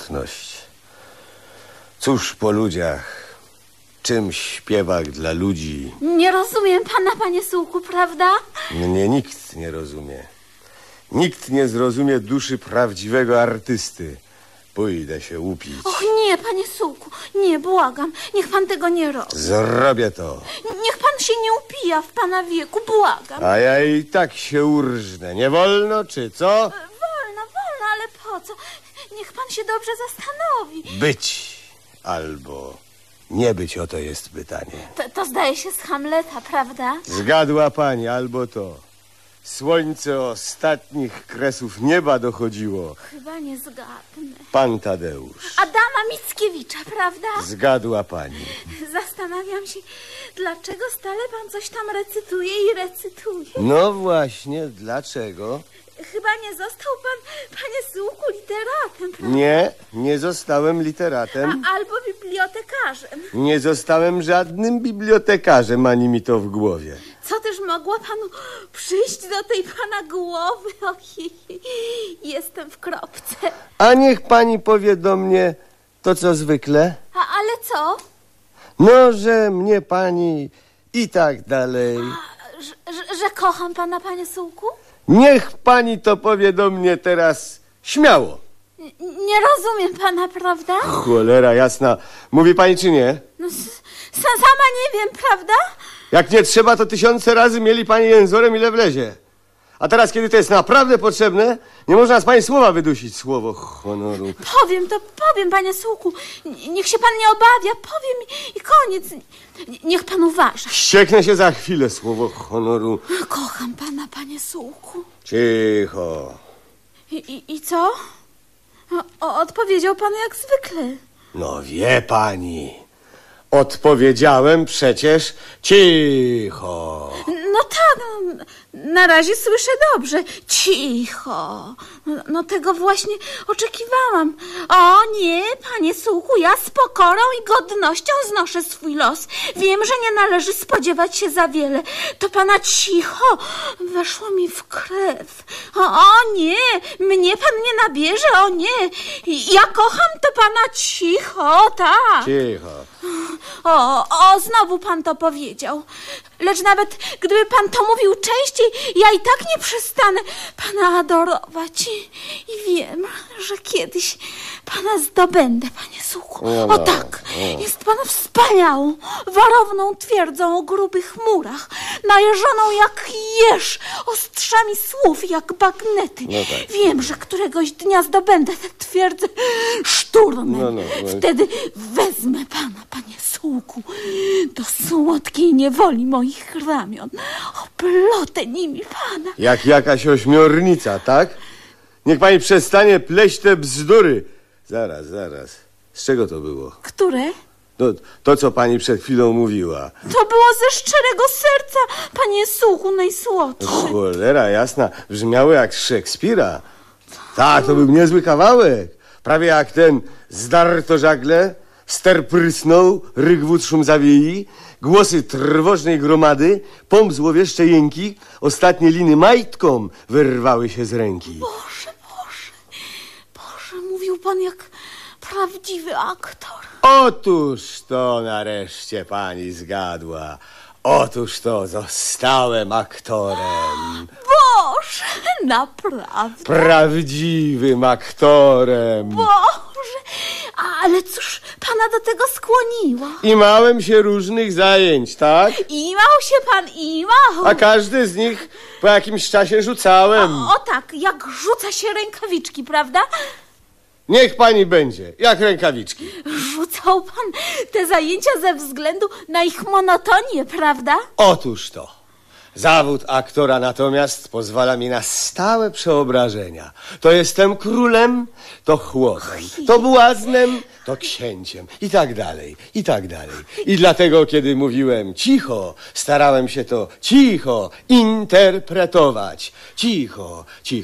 piękność. Cóż po ludziach, czym śpiewak dla ludzi? Nie rozumiem pana, panie Sułku, prawda? Mnie nikt nie rozumie. Nikt nie zrozumie duszy prawdziwego artysty. Pójdę się upić. Och nie, panie Sułku, nie, błagam. Niech pan tego nie robi. Zrobię to. Niech pan się nie upija w pana wieku, błagam. A ja i tak się urżnę. Nie wolno, czy co? Wolno, ale po co? Niech pan się dobrze zastanowi. Być albo nie być, oto jest pytanie. To zdaje się z Hamleta, prawda? Zgadła pani, albo to. Słońce ostatnich kresów nieba dochodziło. Chyba nie zgadnę. Pan Tadeusz. Adama Mickiewicza, prawda? Zgadła pani. Zastanawiam się, dlaczego stale pan coś tam recytuje i recytuje. No właśnie, dlaczego? Chyba nie został pan, panie Sułku, literatem, prawda? Nie zostałem literatem. Albo bibliotekarzem. Nie zostałem żadnym bibliotekarzem, ani mi to w głowie. Co też mogło panu przyjść do tej pana głowy? Ojej, jestem w kropce. A niech pani powie do mnie to, co zwykle. Ale co? No, że mnie pani i tak dalej. Że kocham pana, panie Sułku? Niech pani to powie do mnie teraz śmiało. Nie rozumiem pana, prawda? Cholera jasna. Mówi pani czy nie? No, sama nie wiem, prawda? Jak nie trzeba, to 1000 razy mieli pani jęzorem, ile wlezie. A teraz, kiedy to jest naprawdę potrzebne, nie można z pani słowa wydusić. Słowo honoru. Powiem, panie Sułku. Niech się pan nie obawia. Powiem i koniec. Niech pan uważa. Wścieknę się za chwilę, słowo honoru. Kocham pana, panie Sułku. Cicho. I co? Odpowiedział pan jak zwykle. No wie pani. Odpowiedziałem przecież cicho. No tak, na razie słyszę dobrze. Cicho. No tego właśnie oczekiwałam. O nie, panie Sułku, ja z pokorą i godnością znoszę swój los. Wiem, że nie należy spodziewać się za wiele. To pana cicho weszło mi w krew. O nie, mnie pan nie nabierze, o nie. Ja kocham to pana cicho, tak. Cicho. Znowu pan to powiedział. Lecz nawet gdyby pan to mówił częściej, ja i tak nie przestanę pana adorować. I wiem, że kiedyś pana zdobędę, panie Sułku. O tak, jest pan wspaniałą, warowną twierdzą o grubych murach, najeżoną jak jeż, ostrzami słów jak bagnety. No tak. Wiem, że któregoś dnia zdobędę tę twierdzę szturmem. Wtedy wezmę pana, panie Sułku, do słodkiej niewoli moich ramion. Oplotę nimi pana. Jak jakaś ośmiornica, tak? Niech pani przestanie pleść te bzdury. Zaraz. Z czego to było? Które? To, co pani przed chwilą mówiła. To było ze szczerego serca, panie Sułku najsłodszy. Cholera jasna, brzmiało jak z Szekspira. Tak, to był niezły kawałek. Prawie jak ten zdarto żagle, ster prysnął, rygwód szum zawiei, głosy trwożnej gromady, pomp złowieszcze jęki, ostatnie liny majtkom wyrwały się z ręki. Boże, mówił pan jak prawdziwy aktor. Otóż to nareszcie pani zgadła. Otóż to zostałem aktorem. Boże, naprawdę. Prawdziwym aktorem. Boże, ale cóż pana do tego skłoniło? Imałem się różnych zajęć, tak? Imał się pan, imał. A każdy z nich po jakimś czasie rzucałem. O tak, jak rzuca się rękawiczki, prawda? Niech pani będzie, jak rękawiczki. Rzucał pan te zajęcia ze względu na ich monotonię, prawda? Otóż to. Zawód aktora natomiast pozwala mi na stałe przeobrażenia. To jestem królem, to chłopem, to błaznem, to księciem i tak dalej, i tak dalej. I dlatego, kiedy mówiłem cicho, starałem się to cicho interpretować. Cicho.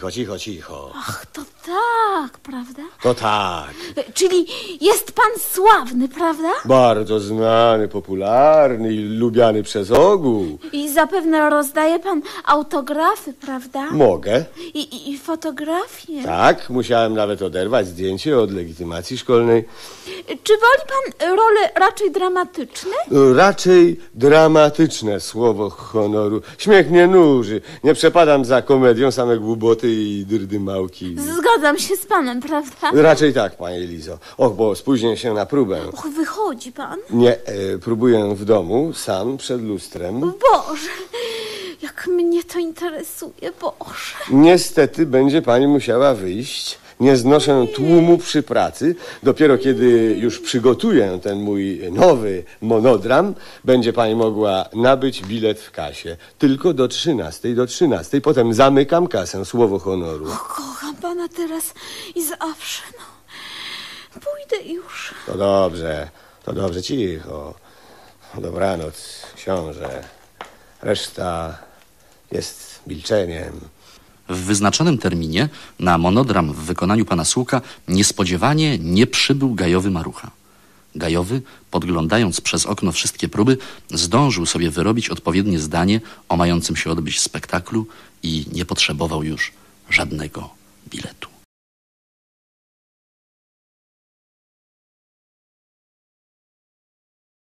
Ach, to tak, prawda? To tak. Czyli jest pan sławny, prawda? Bardzo znany, popularny i lubiany przez ogół. I zapewne rozdaje pan autografy, prawda? Mogę. I fotografie. Tak, musiałem nawet oderwać zdjęcie od legitymacji szkolnej. Czy woli pan role raczej dramatyczne? Raczej dramatyczne, słowo honoru. Śmiech mnie nuży. Nie przepadam za komedią, same głupoty i drdymałki. Zgadzam się z panem, prawda? Raczej tak, panie Lizo. Och, bo spóźnię się na próbę. Och, wychodzi pan. Nie, próbuję w domu, sam, przed lustrem. Boże, jak mnie to interesuje, Boże. Niestety będzie pani musiała wyjść. Nie znoszę tłumu przy pracy. Dopiero kiedy już przygotuję ten mój nowy monodram, będzie pani mogła nabyć bilet w kasie. Tylko do 13. Potem zamykam kasę, słowo honoru. Kocham pana teraz i zawsze, no. Pójdę już. To dobrze, cicho. Dobranoc, książę. Reszta jest milczeniem. W wyznaczonym terminie na monodram w wykonaniu pana Sułka niespodziewanie nie przybył Gajowy Marucha. Gajowy, podglądając przez okno wszystkie próby, zdążył sobie wyrobić odpowiednie zdanie o mającym się odbyć spektaklu i nie potrzebował już żadnego biletu.